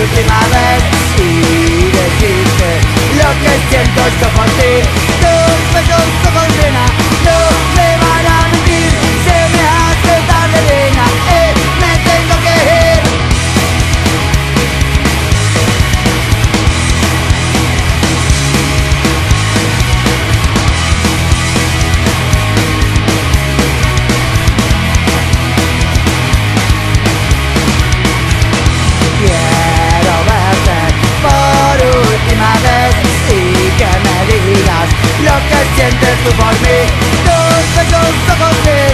última vez y decirte lo que siento yo por ti. Tus besos ojos llena no me van a mentir. Se me hace tarde, nena, me tengo que ir. Quiero verte por última vez y que me digas lo que sientes tú por mí. Tus besos ojos